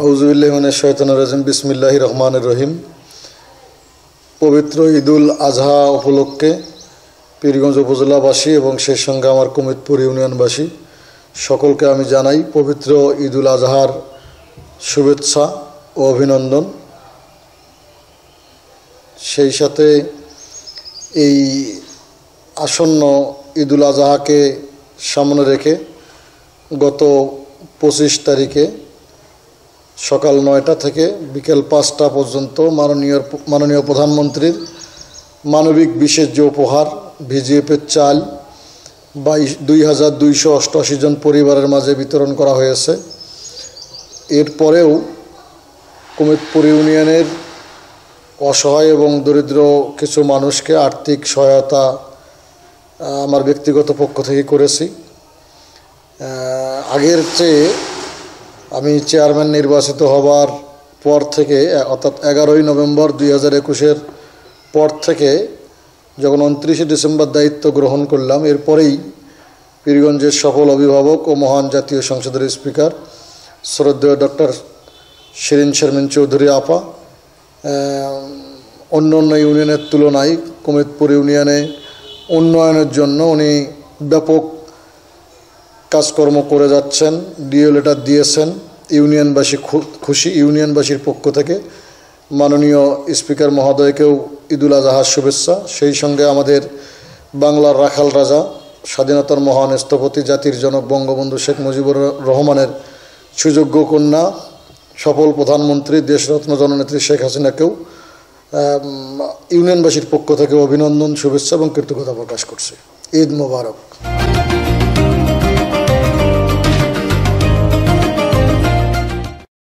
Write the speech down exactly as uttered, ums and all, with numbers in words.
আউযুবিল্লাহি মিনাশ শাইতানির রাজিম বিসমিল্লাহির রহমানির রহিম। পবিত্র ঈদুল আজহা উপলক্ষে পীরগঞ্জ উপজেলাবাসী এবং সেই সঙ্গে আমার কুমিতপুর ইউনিয়নবাসী সকলকে আমি জানাই পবিত্র ঈদুল আজহার শুভেচ্ছা ও অভিনন্দন। সেই সাথে এই আসন্ন ঈদুল আজহাকে সামনে রেখে গত পঁচিশ তারিখে সকাল নয়টা থেকে বিকেল পাঁচটা পর্যন্ত মাননীয় মাননীয় প্রধানমন্ত্রীর মানবিক বিশেষ যে উপহার ভিজিএফের চাল বাইশ দুই হাজার দুইশো অষ্টআশি জন পরিবারের মাঝে বিতরণ করা হয়েছে। এরপরেও কুমিতপুর ইউনিয়নের অসহায় এবং দরিদ্র কিছু মানুষকে আর্থিক সহায়তা আমার ব্যক্তিগত পক্ষ থেকে করেছি। আগের চেয়ে আমি চেয়ারম্যান নির্বাচিত হবার পর থেকে অর্থাৎ এগারোই নভেম্বর দুই হাজার একুশের পর থেকে যখন উনত্রিশে ডিসেম্বর দায়িত্ব গ্রহণ করলাম, এরপরেই পীরগঞ্জের সফল অভিভাবক ও মহান জাতীয় সংসদের স্পিকার শ্রদ্ধেয় ডক্টর শিরিন শারমিন চৌধুরী আপা অন্য অন্য ইউনিয়নের তুলনায় কুমিতপুর ইউনিয়নে উন্নয়নের জন্য উনি ব্যাপক কাজকর্ম করে যাচ্ছেন। ডিও লেটার দিয়েছেন। ইউনিয়নবাসী খুশি। ইউনিয়নবাসীর পক্ষ থেকে মাননীয় স্পিকার মহোদয়কেও ঈদুল আজহার শুভেচ্ছা। সেই সঙ্গে আমাদের বাংলার রাখাল রাজা, স্বাধীনতার মহান স্থপতি, জাতির জনক বঙ্গবন্ধু শেখ মুজিবুর রহমানের সুযোগ্য কন্যা, সফল প্রধানমন্ত্রী, দেশরত্ন জননেত্রী শেখ হাসিনাকেও ইউনিয়নবাসীর পক্ষ থেকে অভিনন্দন, শুভেচ্ছা এবং কৃতজ্ঞতা প্রকাশ করছি। ঈদ মোবারক।